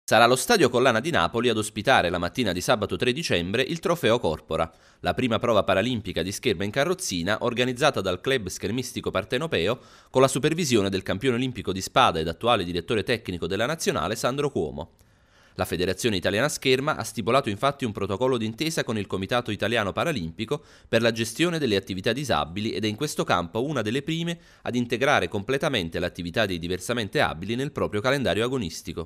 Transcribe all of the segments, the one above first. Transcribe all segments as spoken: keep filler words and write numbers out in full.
Sarà lo Stadio Collana di Napoli ad ospitare la mattina di sabato tre dicembre il Trofeo Corpora, la prima prova paralimpica di scherma in carrozzina organizzata dal Club Schermistico Partenopeo con la supervisione del campione olimpico di spada ed attuale direttore tecnico della nazionale Sandro Cuomo. La Federazione Italiana Scherma ha stipulato infatti un protocollo d'intesa con il Comitato Italiano Paralimpico per la gestione delle attività disabili ed è in questo campo una delle prime ad integrare completamente l'attività dei diversamente abili nel proprio calendario agonistico.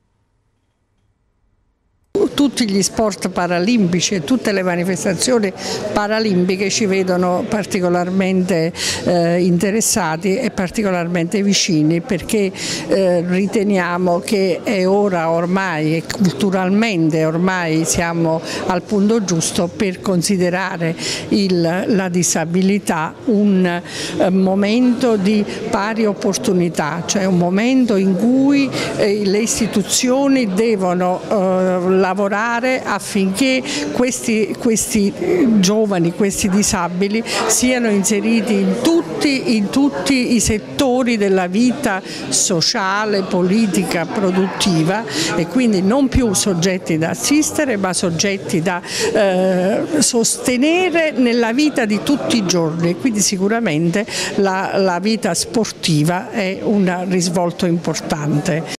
Tutti gli sport paralimpici e tutte le manifestazioni paralimpiche ci vedono particolarmente eh, interessati e particolarmente vicini, perché eh, riteniamo che è ora ormai e culturalmente ormai siamo al punto giusto per considerare il, la disabilità un eh, momento di pari opportunità, cioè un momento in cui eh, le istituzioni devono eh, lavorare affinché questi, questi giovani, questi disabili siano inseriti in tutti, in tutti i settori della vita sociale, politica, produttiva, e quindi non più soggetti da assistere ma soggetti da eh, sostenere nella vita di tutti i giorni. Quindi sicuramente la, la vita sportiva è un risvolto importante.